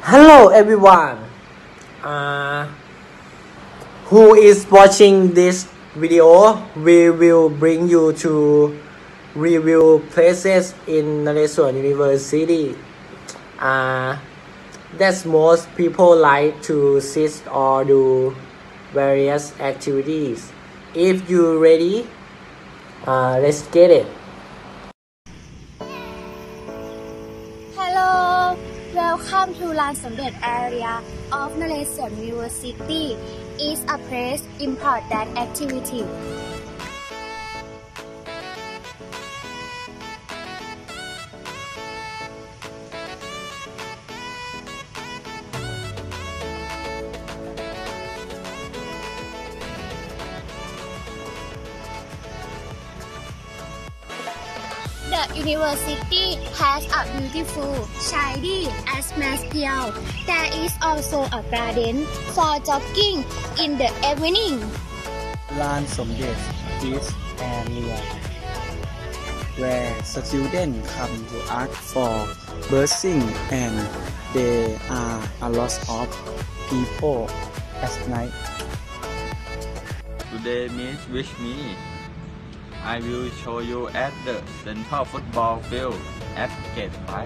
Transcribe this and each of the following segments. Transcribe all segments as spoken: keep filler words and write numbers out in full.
Hello everyone, uh, who is watching this video. We will bring you to review places in Naresuan University uh, that most people like to sit or do various activities. If you ready, uh, let's get it. Hello, welcome to Lan Somdet area of Naresuan University. Is a place important activity. The university has a beautiful, shiny atmosphere. There is also a garden for jogging in the evening. Lan Somdet is area where students come to art for bursing, and there are a lot of people at night. Today meet with me. I will show you at the central football field at Gate five.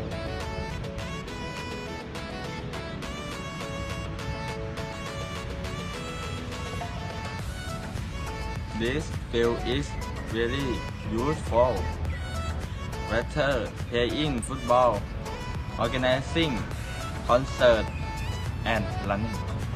This field is very useful, whether playing football, organizing concerts, and running.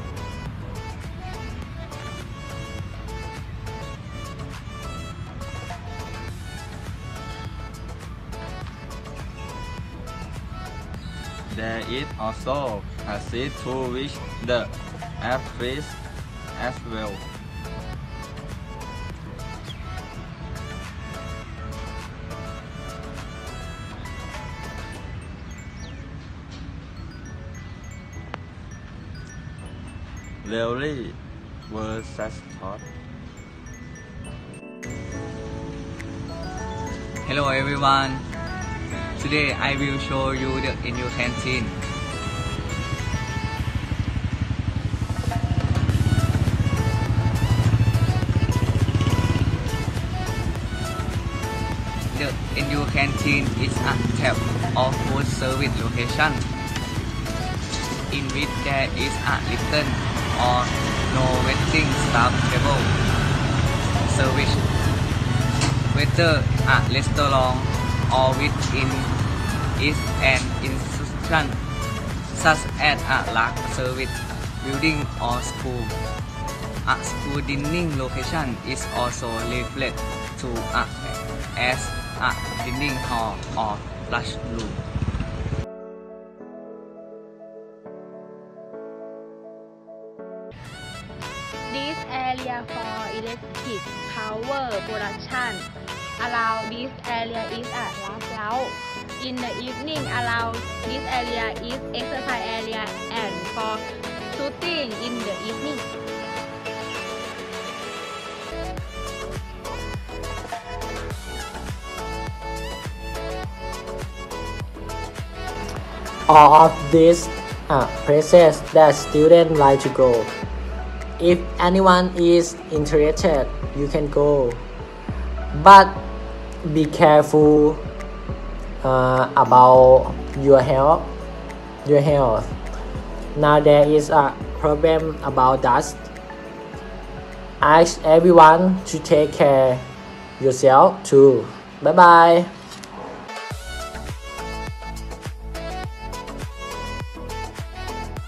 There is also a seat to reach the athletes as well. Really versatile. Hello everyone. Today I will show you the N U canteen. The N U canteen is a type of food service location in which there is a little or no waiting staff table service. Whether a restaurant or within is an institution such as a large service building or school. A school dining location is also referred to as a dining hall or classroom. This area for electric power production. Around this area is a playground. In the evening, around this area is exercise area and for shooting in the evening. All of these are places that students like to go. If anyone is interested, you can go. But be careful uh, about your health. Your health. Now there is a problem about dust. Ask everyone to take care yourself too. Bye bye.